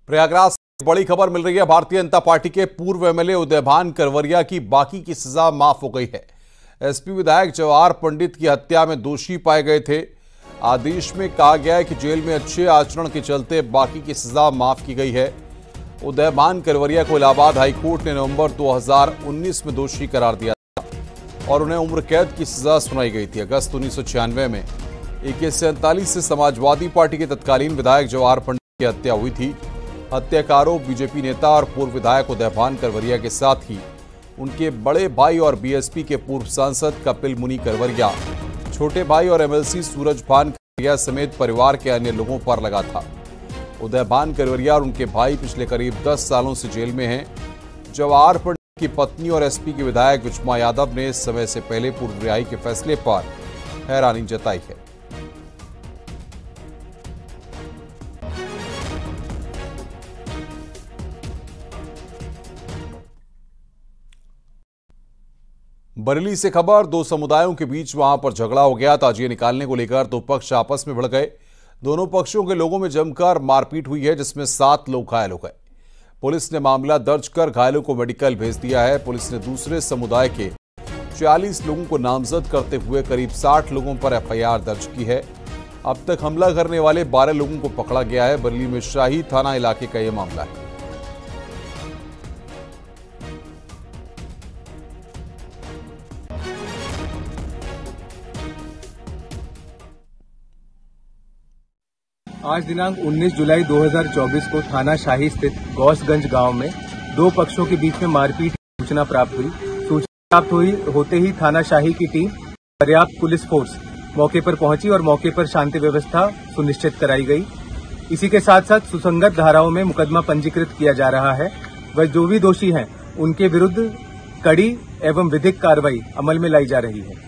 प्रयागराज से बड़ी खबर मिल रही है। भारतीय जनता पार्टी के पूर्व एमएलए उदयभान करवरिया की बाकी की सजा माफ हो गई है। एसपी विधायक जवाहर पंडित की हत्या में दोषी पाए गए थे। आदेश में कहा गया है कि जेल में अच्छे आचरण के चलते बाकी की सजा माफ की गई है। उदयभान करवरिया को इलाहाबाद हाईकोर्ट ने नवंबर 2019 में दोषी करार दिया था और उन्हें उम्र कैद की सजा सुनाई गई थी। अगस्त 1996 में AK-47 से समाजवादी पार्टी के तत्कालीन विधायक जवाहर पंडित की हत्या हुई थी। हत्या का आरोप बीजेपी नेता और पूर्व विधायक उदयभान करवरिया के साथ ही उनके बड़े भाई और बीएसपी के पूर्व सांसद कपिल मुनि करवरिया, छोटे भाई और एमएलसी सूरजभान करवरिया समेत परिवार के अन्य लोगों पर लगा था। उदयभान करवरिया और उनके भाई पिछले करीब 10 सालों से जेल में हैं। जवाहर पंडित की पत्नी और एसपी के विधायक विष्मा यादव ने इस समय से पहले पूर्व रिहाई के फैसले पर हैरानी जताई है। बरेली से खबर, दो समुदायों के बीच वहां पर झगड़ा हो गया। ताजिए निकालने को लेकर दो पक्ष आपस में भिड़ गए। दोनों पक्षों के लोगों में जमकर मारपीट हुई है, जिसमें 7 लोग घायल हो गए। पुलिस ने मामला दर्ज कर घायलों को मेडिकल भेज दिया है। पुलिस ने दूसरे समुदाय के 40 लोगों को नामजद करते हुए करीब 60 लोगों पर FIR दर्ज की है। अब तक हमला करने वाले 12 लोगों को पकड़ा गया है। बरेली में शाही थाना इलाके का यह मामला है। आज दिनांक 19 जुलाई 2024 को थाना शाही स्थित गौसगंज गांव में दो पक्षों के बीच में मारपीट की सूचना प्राप्त हुई। सूचना प्राप्त होते ही थाना शाही की टीम पर्याप्त पुलिस फोर्स मौके पर पहुंची और मौके पर शांति व्यवस्था सुनिश्चित कराई गई। इसी के साथ साथ सुसंगत धाराओं में मुकदमा पंजीकृत किया जा रहा है। वह जो भी दोषी हैं उनके विरुद्ध कड़ी एवं विधिक कार्रवाई अमल में लाई जा रही है।